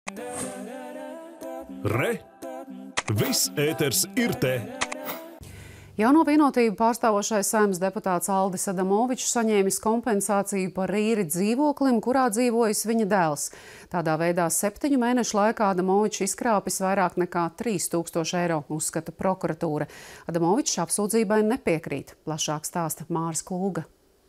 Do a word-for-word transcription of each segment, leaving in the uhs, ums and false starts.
Re! Viss ēters ir te! Jauno vienotību pārstāvošais Saeimas deputāts Aldis Adamovičs saņēmis kompensāciju par īri dzīvoklim, kurā dzīvojis viņa dēls. Tādā veidā septiņu mēnešu laikā Adamovičs izkrāpis vairāk nekā trīs tūkstoši eiro, uzskata prokuratūra. Adamovičs apsūdzībai nepiekrīt. Plašāk stāsta Māris Klūga.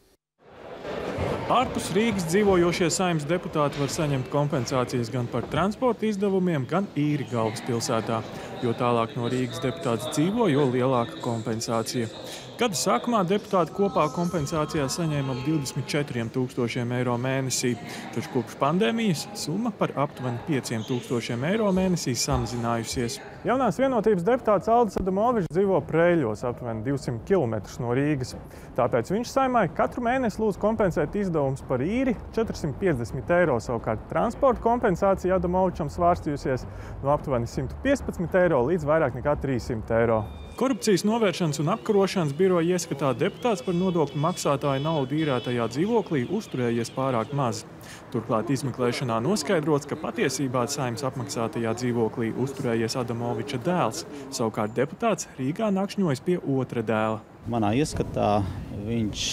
Ārpus Rīgas dzīvojošie Saeimas deputāti var saņemt kompensācijas gan par transporta izdevumiem, gan īri galvaspilsētā. Jo tālāk no Rīgas deputāts dzīvo, jo lielāka kompensācija. Gada sākumā deputāti kopā kompensācijā saņēma ap divdesmit četriem tūkstošiem eiro mēnesī, taču kopš pandēmijas summa par aptuveni pieciem tūkstošiem eiro mēnesī samazinājusies. Jaunās vienotības deputāts Aldis Adamovičs dzīvo Preļļos, aptuveni divsimt kilometrus no Rīgas. Tāpēc viņš Saeimai katru mēnesi lūdz kompensēt izdevumus par īri četrsimt piecdesmit eiro, savukārt transporta kompensācija Adamovičam svārstījusies no aptuveni simt piecpadsmit eiro līdz vairāk nekā trīssimt eiro. Korupcijas novēršanas un apkarošanas biroja ieskatā deputāts par nodokļu maksātāju naudu īrētajā dzīvoklī uzturējies pārāk maz. Turklāt izmeklēšanā noskaidrots, ka patiesībā Saeimas apmaksātajā dzīvoklī uzturējies Adamoviča dēls, savukārt deputāts Rīgā nakšņojas pie otra dēla. Manā ieskatā viņš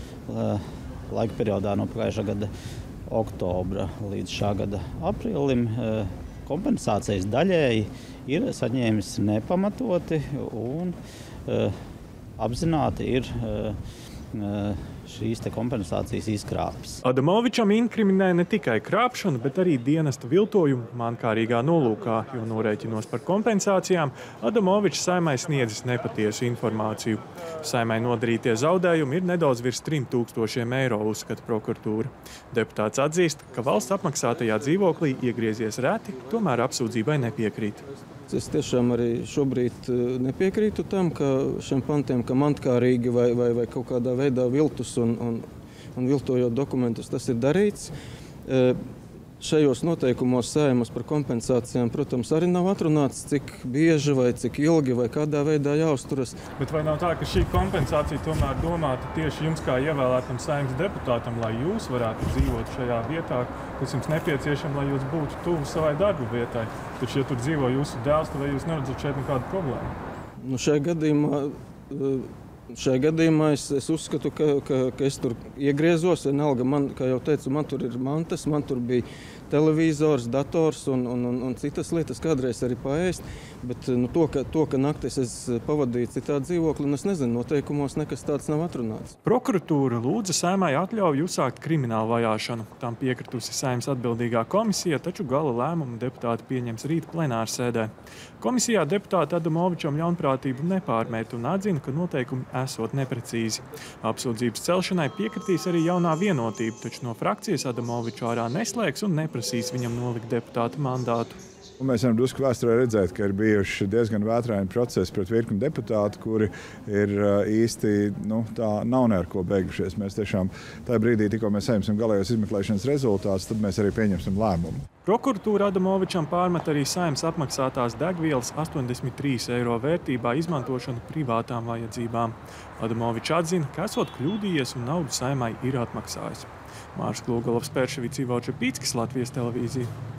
laika periodā no pagājušā gada oktobra līdz šā gada aprīlim kompensācijas daļēji ir saņēmis nepamatoti un uh, apzināti ir uh, šīs te kompensācijas izkrāpes. Adamovičam inkriminē ne tikai krāpšanu, bet arī dienesta viltojumu mankārīgā nolūkā, jo norēķinos par kompensācijām Adamovičs Saeimai sniedzis nepatiesu informāciju. Saeimai nodarītie zaudējumi ir nedaudz virs trim tūkstošiem eiro, uzskata prokuratūra. Deputāts atzīst, ka valsts apmaksātajā dzīvoklī iegriezies reti, tomēr apsūdzībai nepiekrīt. Es tiešām arī šobrīd nepiekrītu tam, ka šiem pantiem, ka mantkārīgi vai, vai, vai kaut kādā veidā viltus un, un, un viltojot dokumentus, tas ir darīts. Šajos noteikumos Saeimas par kompensācijām, protams, arī nav atrunāts, cik bieži vai cik ilgi vai kādā veidā jāuzturas. Bet vai nav tā, ka šī kompensācija tomēr domāta tieši jums kā ievēlētam Saeimas deputātam, lai jūs varētu dzīvot šajā vietā, kas jums nepieciešama, lai jūs būtu tuvu savai darbu vietai? Taču, ja tur dzīvo jūsu dēls, tad vai jūs neredzat šeit nekādu problēmu? Nu, šajā gadījumā... Šajā gadījumā es, es uzskatu, ka, ka, ka es tur iegriezos. Vienalga, man, kā jau teicu, man tur ir mantas, man tur bija televizors, dators un, un, un, un citas lietas, kādreiz arī paēst. Bet nu, to, ka, to, ka naktis es pavadīju citā dzīvoklī, un es nezinu, noteikumos nekas tāds nav atrunāts. Prokuratūra lūdza Saeimai atļauju uzsākt kriminālu vajāšanu. Tam piekritusi Saeimas atbildīgā komisija, taču gala lēmumu deputāti pieņems rīt plenārsēdē. Komisijā deputāti Adamovičam ļaunprātību nepārmēt un atzina, ka noteikumi esot neprecīzi. Apsūdzības celšanai piekritīs arī jaunā vienotība, taču no frakcijas Adamoviču ārā neslēgs un neprasīs viņam nolikt deputāta mandātu. Un mēs varam drusku vēsturē redzēt, ka ir bijuši diezgan vētraini procesi pret virkni deputātu, kuri ir īsti, nu, tā nav ne ar ko beigušies. Mēs tiešām tajā brīdī, tikko mēs saņemsim galējos izmeklēšanas rezultātus, tad mēs arī pieņemsim lēmumu. Prokuratūra Adamovičam pārmet arī Saeimas apmaksātās degvielas astoņdesmit trīs eiro vērtībā izmantošanu privātām vajadzībām. Adamovičs atzina, ka esot kļūdījies un naudu Saeimai ir atmaksājis. Māris Klūga, Pērševics, Ivo Čepīckis, Latvijas televīzija.